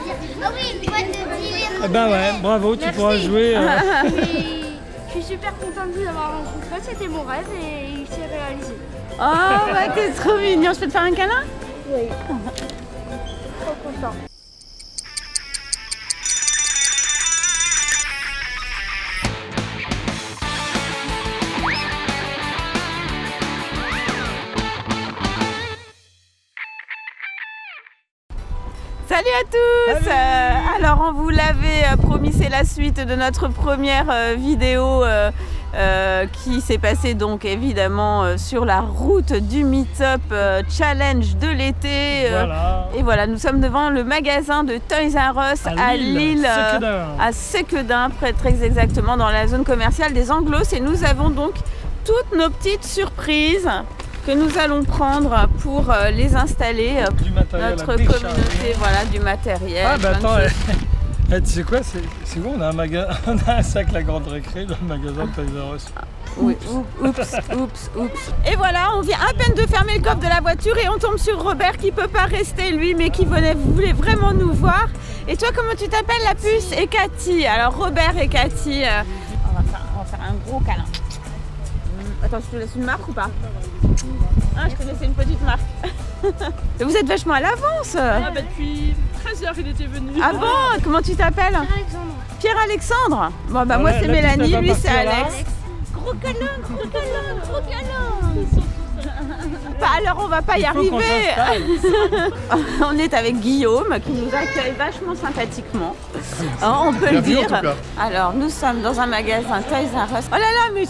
Ah oui, une boîte de 10 livres. Eh ben ouais, bravo, tu pourras jouer. Je suis super contente de vous avoir rencontré, c'était mon rêve et il s'est réalisé. Oh, bah t'es trop mignon, je peux te faire un câlin? Oui. Trop content. Salut à tous. Alors on vous l'avait promis, c'est la suite de notre première vidéo qui s'est passée donc évidemment sur la route du Meet-up Challenge de l'été. Voilà. Et voilà, nous sommes devant le magasin de Toys R Us à Lille, à Sequedin, très exactement dans la zone commerciale des Anglos. Et nous avons donc toutes nos petites surprises que nous allons prendre pour les installer, notre communauté, voilà, du matériel. Ah bah attends, tu sais quoi, c'est bon, on a un sac La Grande Récré dans le magasin de Toys R Us. Oui, oups. Et voilà, on vient à peine de fermer le coffre de la voiture et on tombe sur Robert qui peut pas rester lui, mais qui voulait vraiment nous voir. Et toi, comment tu t'appelles, la puce? Et Cathy. Alors Robert et Cathy, on va faire un gros câlin. Attends, je te laisse une marque ou pas? Ah, je te laisse une petite marque. Vous êtes vachement à l'avance. Ah bah depuis 13h il était venu. Ah bon? Comment tu t'appelles? Pierre-Alexandre. Pierre-Alexandre. Bon bah moi c'est Mélanie, lui c'est Alex. Gros câlin. Bah alors on va pas y arriver. On est avec Guillaume qui nous accueille vachement sympathiquement. On peut le dire. Alors nous sommes dans un magasin Toys R Us. Oh là là, mais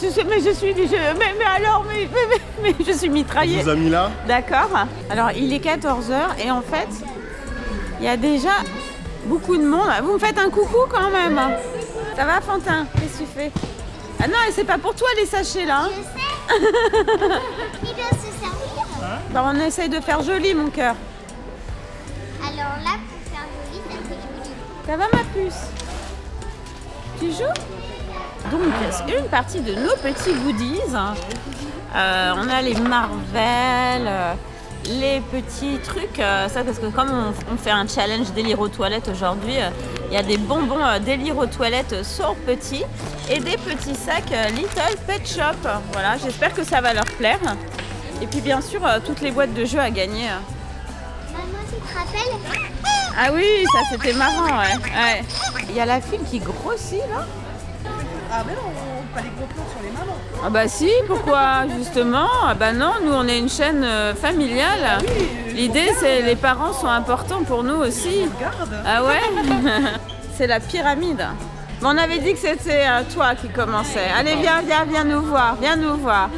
je suis mitraillée. Vous a mis là? D'accord. Alors il est 14h et en fait il y a déjà beaucoup de monde. Vous me faites un coucou quand même. Ça va Fantin? Qu'est-ce que tu fais? Ah non, et c'est pas pour toi les sachets là. Hein. Je sais. Qui doit se servir? Bah, on essaye de faire joli mon cœur. Alors là, pour faire joli, ça fait joli. Ça va ma puce? Tu joues? Donc c'est une partie de nos petits goodies. On a les Marvel, les petits trucs, ça parce que comme on fait un challenge délire aux toilettes aujourd'hui, il y a des bonbons délire aux toilettes sur petits et des petits sacs Little Pet Shop. Voilà, j'espère que ça va leur plaire. Et puis bien sûr, toutes les boîtes de jeux à gagner. Maman, tu te rappelles? Ah oui, ça c'était marrant, ouais. Il y a la file qui grossit là. Ah mais non, pas les gros plans sur les mamans. Ah bah si, pourquoi justement? Ah bah non, nous on est une chaîne familiale. L'idée c'est les parents sont importants pour nous aussi. Ah ouais. C'est la pyramide. Mais on avait dit que c'était toi qui commençais. Allez viens nous voir, viens nous voir.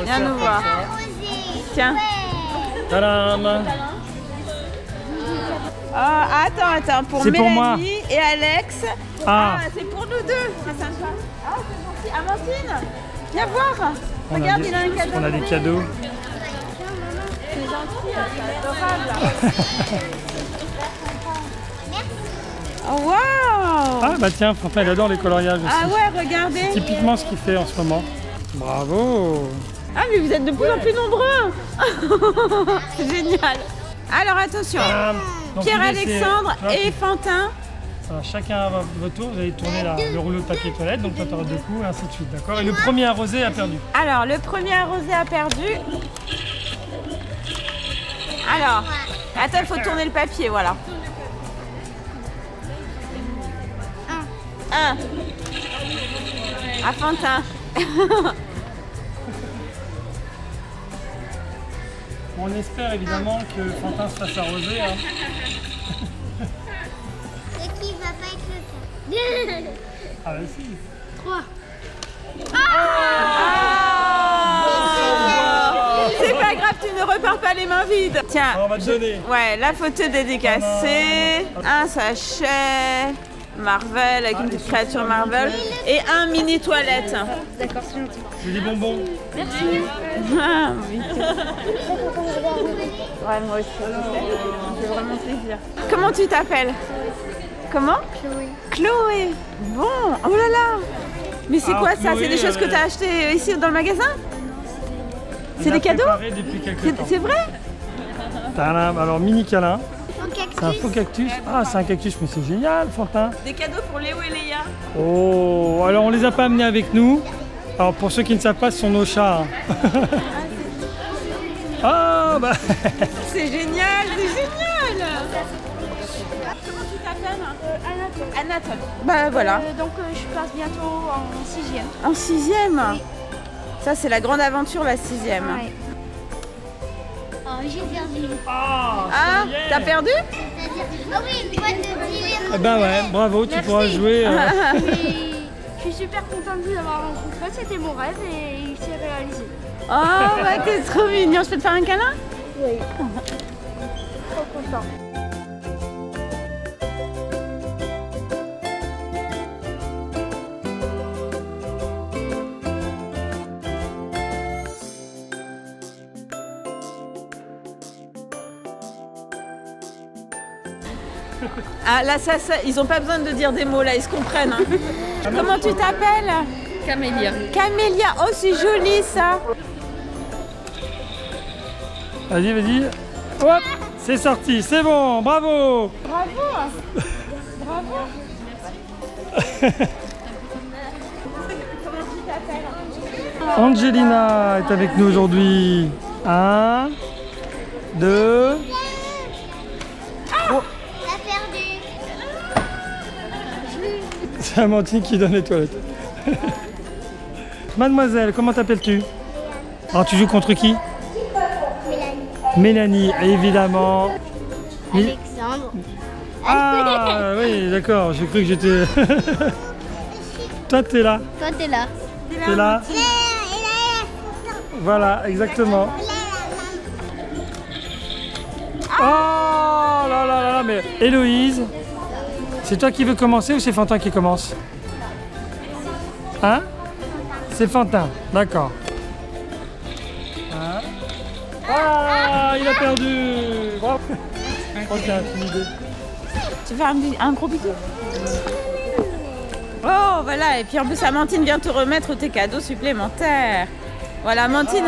Tiens. Tadam. Attends, pour C'est Mélanie pour moi. et Alex. Ah. C'est pour nous deux, c'est sympa. Ah, c'est gentil. Amandine, viens voir. Regarde, il a un cadeau. On a des cadeaux. C'est gentil, c'est adorable. Oh, wow. Ah bah tiens, Fantin il adore les coloriages aussi. Ah ouais, regardez. C'est typiquement ce qu'il fait en ce moment. Bravo. Ah mais vous êtes de plus en plus nombreux. C'est génial. Alors attention, Donc, Pierre-Alexandre l'idée, c'est- et Fantin. Alors, chacun à votre tour, vous allez tourner le rouleau de papier toilette, donc toi tu auras 2 coups, et ainsi de suite, d'accord? Et le premier arrosé a perdu. Alors, le premier arrosé a perdu. Alors, attends, il faut tourner le papier, voilà. 1. À Fantin. On espère évidemment que Fantin se fasse arroser. Hein. Ce qui va pas être le cas. Ah bah si. 3. C'est pas grave, tu ne repars pas les mains vides. Tiens, Alors, on va te donner. ouais, la photo dédicacée, un sachet Marvel avec une petite créature Marvel et un mini toilette. D'accord, c'est gentil. C'est des bonbons. Ah, oui. Ouais, moi aussi, ça fait vraiment plaisir. Comment tu t'appelles? Comment? Chloé. Chloé. Bon, oh là là. Mais c'est Alors, quoi ça? Chloé, C'est des choses que tu as achetées ici dans le magasin? C'est des cadeaux? Depuis quelques temps. C'est vrai? Tadam. Alors mini câlin. Donc, C'est un faux cactus. Ah, c'est un cactus, mais c'est génial, Fantin. Des cadeaux pour Léo et Léa. Oh, alors on les a pas amenés avec nous. Alors pour ceux qui ne savent pas, ce sont nos chats. Hein. Ah, bah. C'est génial, c'est génial. Comment tu t'appelles? Anatole. Anatole. Bah voilà. Donc je passe bientôt en 6e. En 6e. Oui. Ça, c'est la grande aventure, la 6e. Ouais. Oh, j'ai perdu. Ah, Ah, t'as perdu? Ah oui, une boîte de dealer. Eh ben ouais, bravo, tu pourras jouer. Je suis super contente de vous avoir rencontré. C'était mon rêve et il s'est réalisé. Oh, bah t'es trop mignon. Je peux te faire un câlin? Oui. Trop content. Ah là, ça, ils n'ont pas besoin de dire des mots, là, ils se comprennent. Hein. Comment tu t'appelles? Camélia. Camélia. Oh, c'est joli ça. Vas-y, vas-y. Hop, c'est sorti, c'est bon, bravo. Bravo. Bravo. Comment tu t'appelles? Angelina est avec nous aujourd'hui. 1, 2. Oh, T'as perdu. c'est Amandine qui donne les toilettes. Mademoiselle, comment t'appelles-tu? Alors tu joues contre qui? Mélanie, évidemment. Alexandre. Ah oui, d'accord, j'ai cru que j'étais... Toi, t'es là. Toi, t'es là. T'es là. Voilà, exactement. Oh là là là là, mais Héloïse, c'est toi qui veux commencer ou c'est Fantin qui commence? Hein? C'est Fantin, d'accord. Hein? Ah, il a perdu. Bravo. Je crois qu'il a intimidé. Tu veux un gros bisou? Oh, voilà. Et puis en plus, Amandine vient te remettre tes cadeaux supplémentaires. Voilà, Amandine.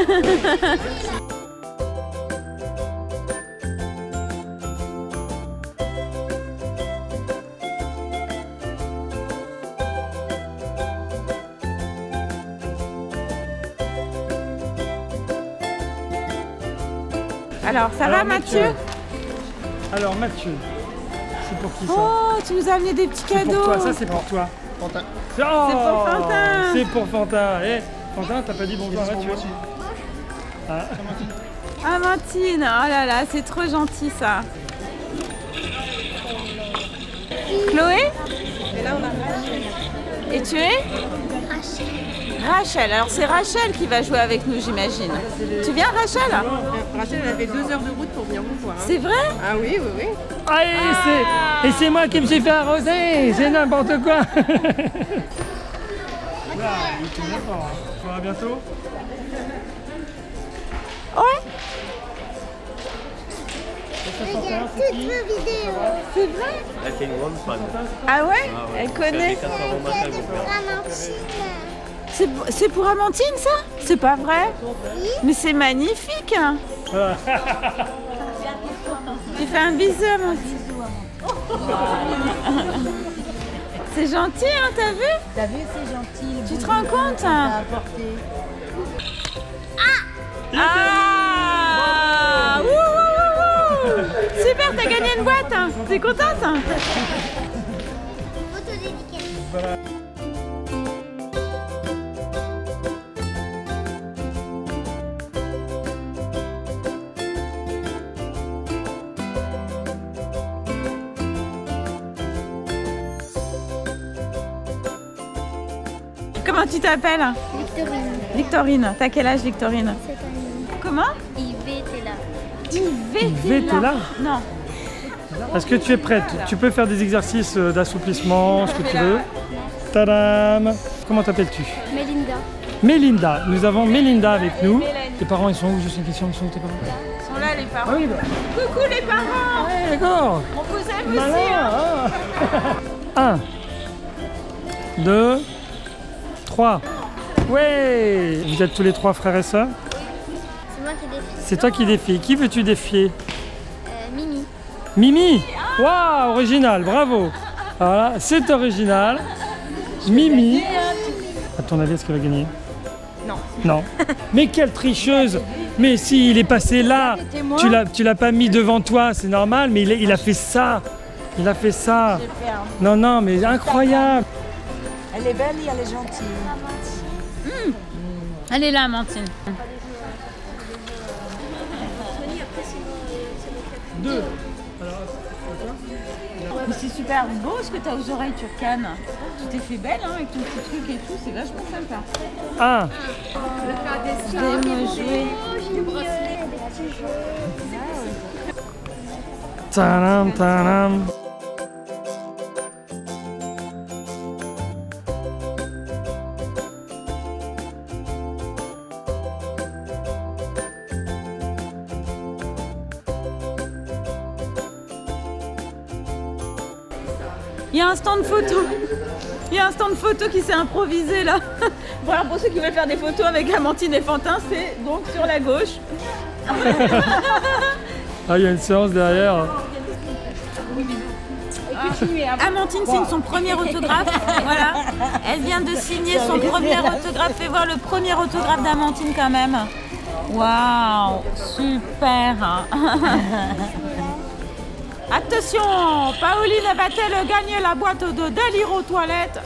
Alors, ça va, Mathieu? Alors, Mathieu, c'est pour qui ça? Oh, tu nous as amené des petits C'est cadeaux. pour toi, ça c'est pour toi. Fantin. C'est pour Fantin. C'est pour Fantin. Eh, Fantin, t'as pas dit bonjour à Mathieu? Ah. Amandine, oh là là, c'est trop gentil ça. Chloé? Et là, on a Rachel. Et tu es? Rachel. Alors c'est Rachel qui va jouer avec nous, j'imagine. Tu viens, Rachel? Rachel, elle avait 2 heures de route pour venir vous voir. Hein. C'est vrai? Ah oui, oui, oui. Ah, et c'est moi qui me suis fait arroser. C'est n'importe quoi. Là, il te met pas. Tu vois, à bientôt. Ouais. Regarde toutes vos vidéos. C'est vrai? Elle fait une grande fan. Ah ouais? Elle connaît. C'est pour Amandine. C'est pour Amandine ça? C'est pas vrai? Mais c'est magnifique. Voilà. Tu fais un bisou, Amandine. C'est gentil, hein, t'as vu? T'as vu, c'est gentil. Tu te rends compte? T'as apporté. Ah! Wouh, wouh, wouh, wouh. Super, t'as gagné une boîte. Hein. T'es contente? Photo dédicace. Voilà. Comment tu t'appelles? Victorine. Victorine. T'as quel âge, Victorine? Cette année. Comment? Yves était là. Yves, t'es là? Non. Est-ce que tu es prête? Tu peux faire des exercices d'assouplissement, ce que tu veux. Tadam! Comment t'appelles-tu? Mélinda. Mélinda. Nous avons Mélinda avec nous. Tes parents, ils sont où? Juste une question, ils sont où tes parents? Ils sont là, les parents. Ah oui, bah. Coucou, les parents. Ouais, d'accord. On vous aime aussi. Malin, Hein. 1, 2, 3. Ouais! Vous êtes tous les 3 frères et sœurs? C'est moi qui défie. C'est toi qui défies. Qui veux-tu défier? Mimi. Mimi. Waouh, original, bravo. Voilà, c'est original. Mimi. À ton avis, est-ce qu'elle va gagner? Non. Non. Mais quelle tricheuse! Mais si, il est passé là. Tu l'as pas mis devant toi, c'est normal, mais il a fait ça. Il a fait ça. Non, non, mais incroyable. Elle est belle et elle est gentille. Elle est là, Amandine. Deux. Mais c'est super beau ce que tu as aux oreilles turcanes. Tu t'es fait belle hein, avec ton petit truc et tout, c'est vachement sympa. Ah. J'aime jouer. Tadam, tadam. Il y a un stand photo. Il y a un stand photo qui s'est improvisé là. Voilà, pour ceux qui veulent faire des photos avec Amandine et Fantin, c'est donc sur la gauche. Ah, il y a une séance derrière. Amandine signe son premier autographe. Voilà. Elle vient de signer son premier autographe. Fais voir le premier autographe d'Amandine quand même. Waouh, super. Attention, Pauline va-t-elle gagner la boîte de délire aux toilettes?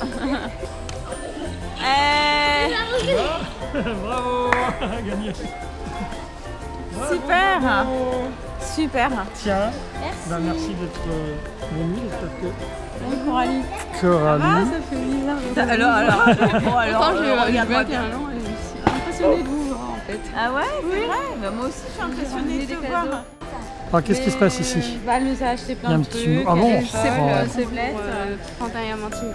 Bravo. Gagné. Super. Super. Tiens. Merci d'être venu. J'espère que Oui, Coralie. Coralie. Ça fait bizarre. Alors, bon, alors, regarde-moi bien. Impressionnée de vous voir en fait. Ah ouais, c'est vrai. Bah, moi aussi, je suis impressionnée de te voir. Alors, qu'est-ce qui se passe ici? Elle nous a acheté Il y a plein un de petit trucs. mot. Ah bon? C'est Oh. c'est pour Fantin et Amandine.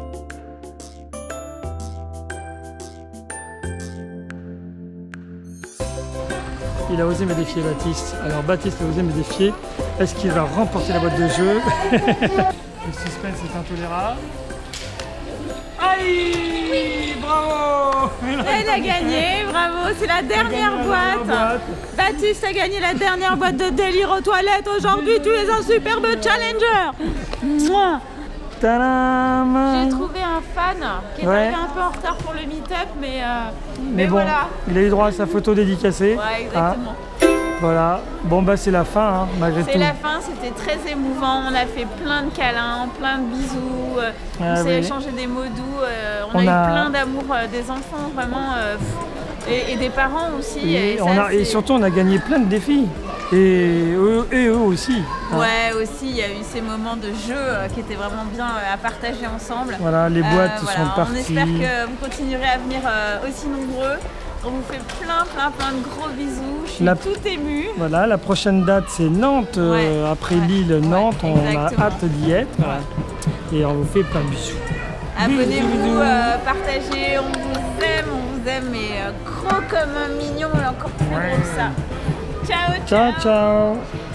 Il a osé me défier, Baptiste. Alors Baptiste a osé me défier. Est-ce qu'il va remporter la boîte de jeu? Le suspense est intolérable. Aïe! Bravo! Elle a gagné, bravo, c'est la dernière boîte. Baptiste a gagné la dernière boîte de délire aux toilettes. Aujourd'hui, tu es un superbe challenger. Mouah. Tadam! J'ai trouvé un fan qui est arrivé un peu en retard pour le meet-up, mais bon, voilà. il a eu droit à sa photo dédicacée. Ouais, exactement. Voilà. Bon, bah c'est la fin, hein, malgré tout. C'est la fin, c'était très émouvant. On a fait plein de câlins, plein de bisous. On s'est échangé des mots doux. On a eu plein d'amour des enfants, vraiment. Et des parents aussi. Et surtout, on a gagné plein de défis. Et eux aussi. Ouais, aussi, il y a eu ces moments de jeu qui étaient vraiment bien à partager ensemble. Voilà, les boîtes sont parties. On espère que vous continuerez à venir aussi nombreux. On vous fait plein de gros bisous. Je suis tout émue. Voilà, la prochaine date, c'est Nantes. Après Lille, Nantes, on a hâte d'y être. Ouais. Et on vous fait plein de bisous. Abonnez-vous, partagez, on vous aime, et gros comme un mignon, et encore plus gros que ça. Ciao, ciao, ciao.